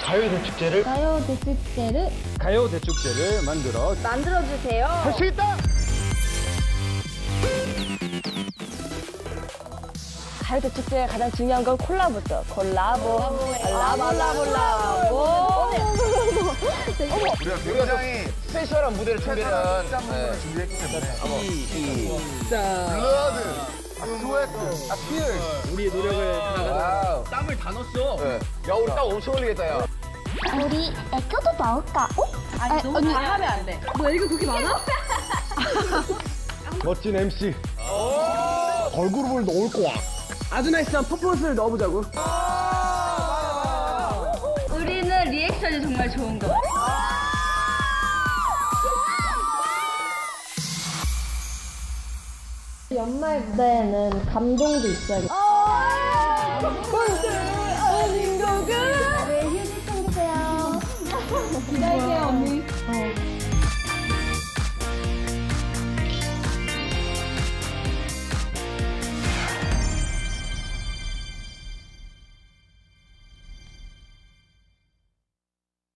가요대축제를 만들어주세요. 할 수 있다! 가요대축제의 가장 중요한 건 콜라보죠. 콜라보. 우리가 굉장히 스페셜한 무대를 준비한 준비했기 때문에 블러드, 스웨트, 피어스 우리의 노력을 다하다 땀을 다 넣었어. 네. 야 우리 땀 엄청 흘리겠다 야. 우리 애교도 넣을까? 아니, 너무 잘하면 안 돼. 뭐 애교 그렇게 많아? 멋진 MC. 걸그룹을 넣을 거야. 아주 나이스한 퍼포먼스를 넣어보자고. 우리는 리액션이 정말 좋은 거. 연말 무대에는 감동도 있어야겠다. 나를 휴지 챙기세요. 기다릴게요, 언니.